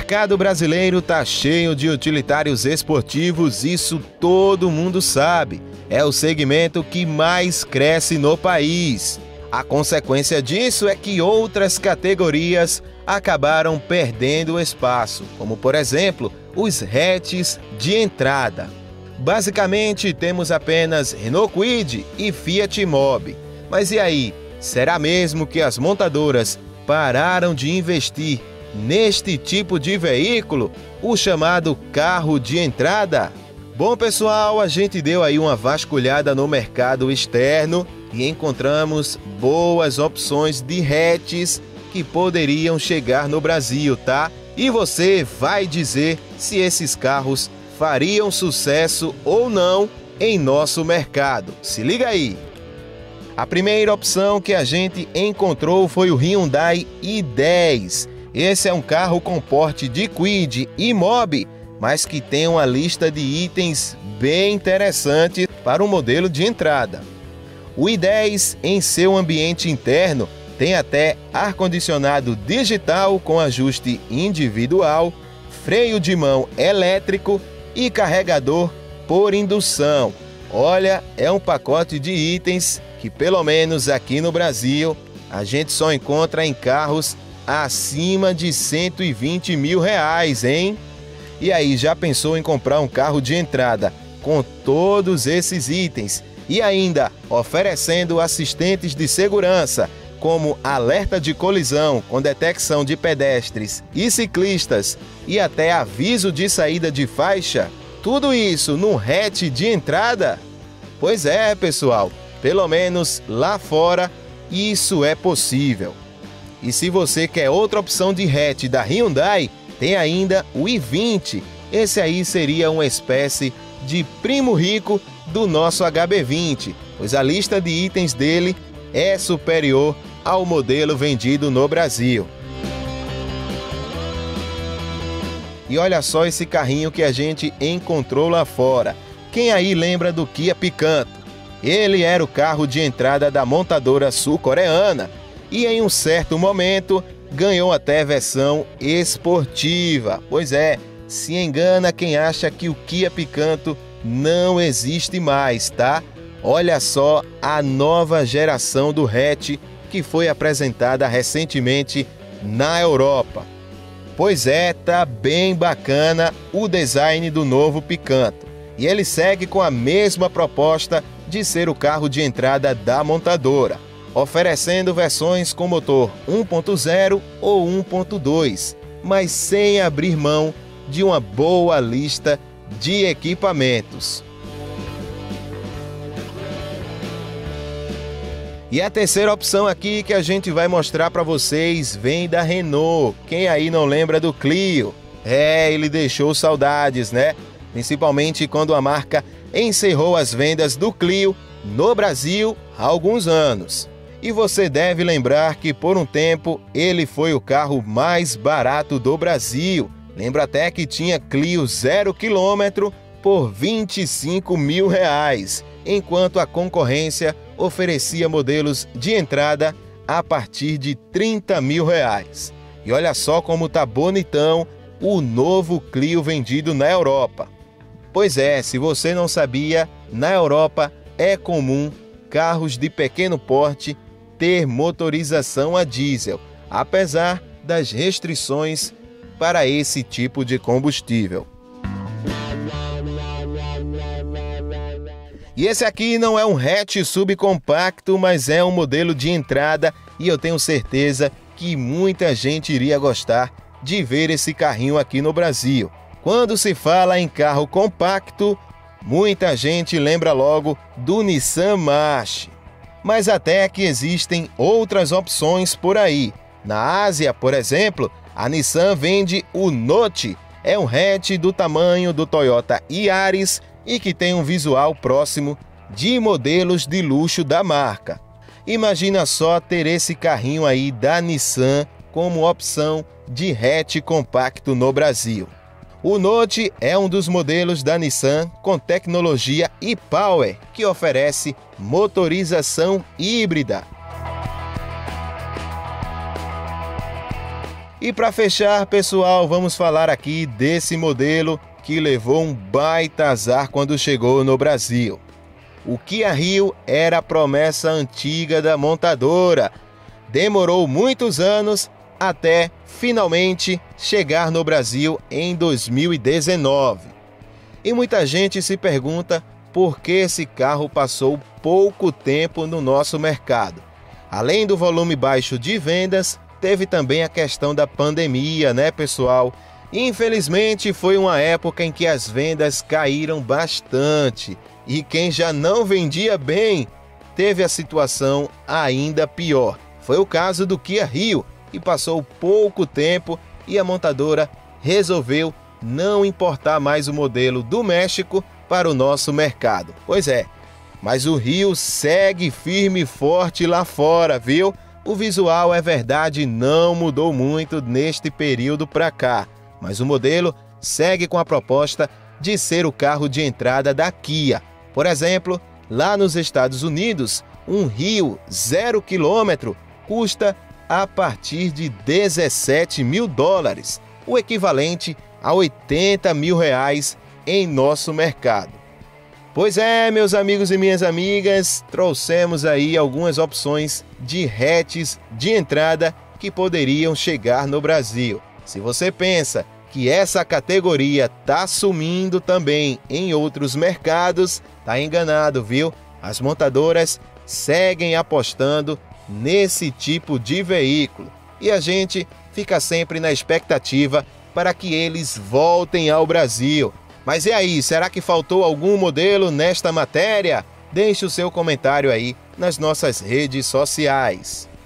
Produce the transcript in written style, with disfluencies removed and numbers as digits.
mercado brasileiro tá cheio de utilitários esportivos, isso todo mundo sabe. É o segmento que mais cresce no país. A consequência disso é que outras categorias acabaram perdendo espaço, como por exemplo, os hatches de entrada. Basicamente, temos apenas Renault Kwid e Fiat Mobi. Mas e aí, será mesmo que as montadoras pararam de investir neste tipo de veículo, o chamado carro de entrada? Bom, pessoal, a gente deu aí uma vasculhada no mercado externo e encontramos boas opções de hatches que poderiam chegar no Brasil, tá? E você vai dizer se esses carros fariam sucesso ou não em nosso mercado. Se liga aí! A primeira opção que a gente encontrou foi o Hyundai i10. Esse é um carro com porte de Kwid e Mobi, mas que tem uma lista de itens bem interessante para o modelo de entrada. O i10, em seu ambiente interno, tem até ar-condicionado digital com ajuste individual, freio de mão elétrico e carregador por indução. Olha, é um pacote de itens que, pelo menos aqui no Brasil, a gente só encontra em carros acima de R$120 mil, hein? E aí, já pensou em comprar um carro de entrada com todos esses itens e ainda oferecendo assistentes de segurança, como alerta de colisão com detecção de pedestres e ciclistas e até aviso de saída de faixa? Tudo isso num hatch de entrada? Pois é, pessoal, pelo menos lá fora isso é possível. E se você quer outra opção de hatch da Hyundai, tem ainda o i20. Esse aí seria uma espécie de primo rico do nosso HB20, pois a lista de itens dele é superior ao modelo vendido no Brasil. E olha só esse carrinho que a gente encontrou lá fora. Quem aí lembra do Kia Picanto? Ele era o carro de entrada da montadora sul-coreana e em um certo momento ganhou até versão esportiva. Pois é, se engana quem acha que o Kia Picanto não existe mais, tá? Olha só a nova geração do hatch que foi apresentada recentemente na Europa. Pois é, tá bem bacana o design do novo Picanto. E ele segue com a mesma proposta de ser o carro de entrada da montadora, oferecendo versões com motor 1.0 ou 1.2, mas sem abrir mão de uma boa lista de equipamentos. E a terceira opção aqui que a gente vai mostrar para vocês vem da Renault. Quem aí não lembra do Clio? Ele deixou saudades, né? Principalmente quando a marca encerrou as vendas do Clio no Brasil há alguns anos. E você deve lembrar que por um tempo ele foi o carro mais barato do Brasil. Lembra até que tinha Clio 0 km por R$25 mil, enquanto a concorrência oferecia modelos de entrada a partir de R$30 mil. E olha só como tá bonitão o novo Clio vendido na Europa. Pois é, se você não sabia, na Europa é comum carros de pequeno porte ter motorização a diesel, apesar das restrições para esse tipo de combustível. E esse aqui não é um hatch subcompacto, mas é um modelo de entrada e eu tenho certeza que muita gente iria gostar de ver esse carrinho aqui no Brasil. Quando se fala em carro compacto, muita gente lembra logo do Nissan March. Mas até que existem outras opções por aí. Na Ásia, por exemplo, a Nissan vende o Note. É um hatch do tamanho do Toyota Yaris e que tem um visual próximo de modelos de luxo da marca. Imagina só ter esse carrinho aí da Nissan como opção de hatch compacto no Brasil. O Note é um dos modelos da Nissan com tecnologia e-Power, que oferece motorização híbrida. E para fechar, pessoal, vamos falar aqui desse modelo que levou um baita azar quando chegou no Brasil. O Kia Rio era a promessa antiga da montadora. Demorou muitos anos até finalmente chegar no Brasil em 2019. E muita gente se pergunta por que esse carro passou pouco tempo no nosso mercado. Além do volume baixo de vendas, teve também a questão da pandemia, né, pessoal? Infelizmente, foi uma época em que as vendas caíram bastante. E quem já não vendia bem, teve a situação ainda pior. Foi o caso do Kia Rio, que passou pouco tempo e a montadora resolveu não importar mais o modelo do México para o nosso mercado. Pois é, mas o Rio segue firme e forte lá fora, viu? O visual, é verdade, não mudou muito neste período para cá, mas o modelo segue com a proposta de ser o carro de entrada da Kia. Por exemplo, lá nos Estados Unidos, um Rio 0 km custa a partir de US$ 17.000, o equivalente a R$80 mil em nosso mercado. Pois é, meus amigos e minhas amigas, trouxemos aí algumas opções de hatches de entrada que poderiam chegar no Brasil. Se você pensa que essa categoria tá sumindo também em outros mercados, tá enganado, viu? As montadoras seguem apostando nesse tipo de veículo e a gente fica sempre na expectativa para que eles voltem ao Brasil. Mas e aí, será que faltou algum modelo nesta matéria? Deixe o seu comentário aí nas nossas redes sociais.